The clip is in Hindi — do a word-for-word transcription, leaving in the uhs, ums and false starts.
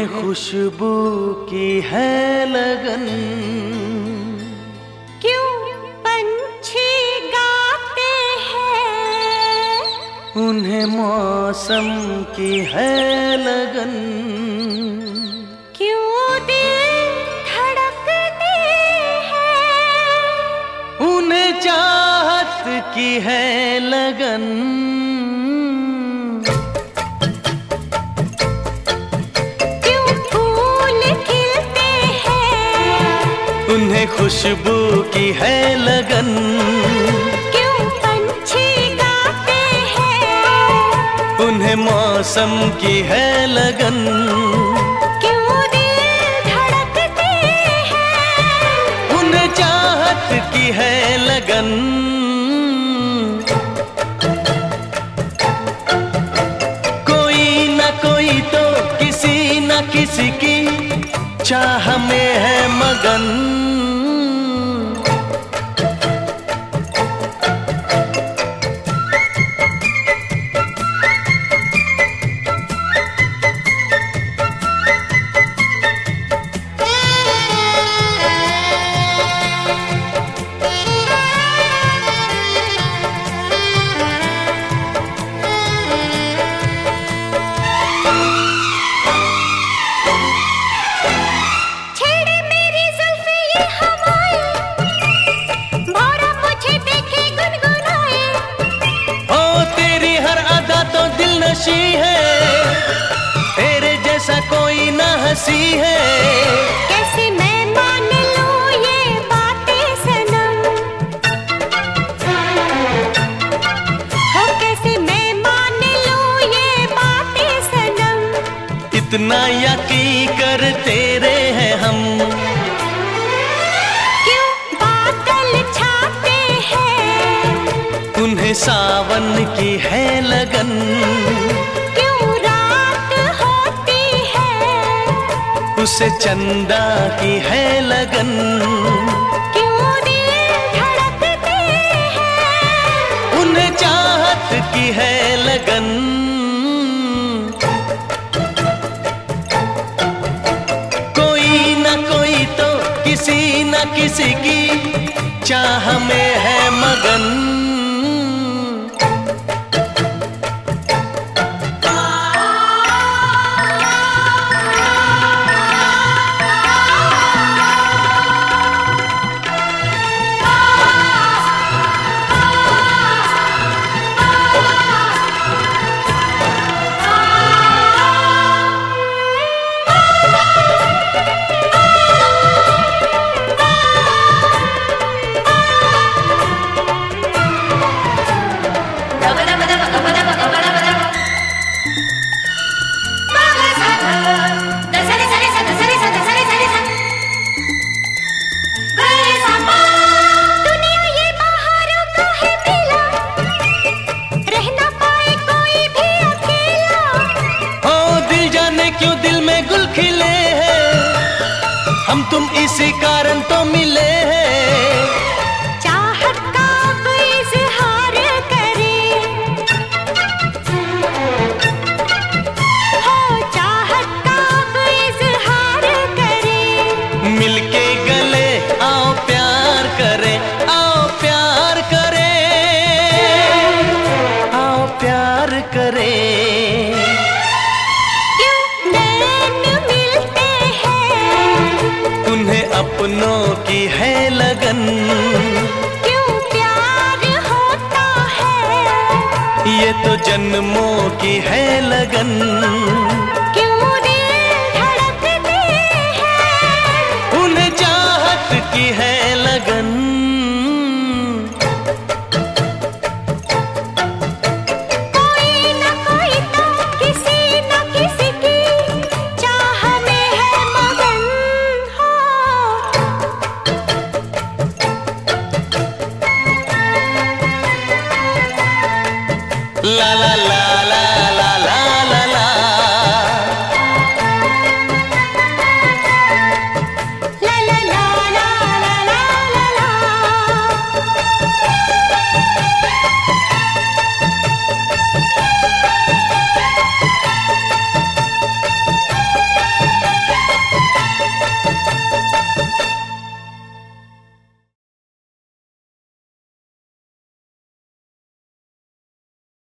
खुशबू की है लगन। क्यों पंछी गाते हैं, उन्हें मौसम की है लगन। क्यों दिल धड़कते हैं, उन्हें चाहत की है लगन। क्यों फूल खिलते हैं, उन्हें खुशबू की है लगन। क्यों पंछी गाते हैं, उन्हें मौसम की है लगन। क्यों दिल धड़कते हैं, उन्हें चाहत की है लगन। कोई न कोई तो किसी न किसी की चाह में है मगन। है तेरे जैसा कोई ना हंसी है। कैसे मैं मान लूं ये बातें सनम, हो कैसे मैं मान लूं ये बातें सनम। इतना यकीन कर तेरे हैं हम। क्यों बादल छाते हैं, उन्हें सावन की है लगन। उसे चंदा की है लगन। क्यों दिल धड़कते हैं, उन्हें चाहत की है लगन। कोई न कोई तो किसी न किसी की चाह में है मगन। हम तुम इसी कारण तो मिले हैं। चाहत का अब इजहार करें, हो चाहत का अब इजहार करें। मिलके गले आओ प्यार करें, आओ प्यार करें, आओ प्यार करें। अपनों की है लगन। क्यों प्यार होता है, ये तो जन्मों की है लगन।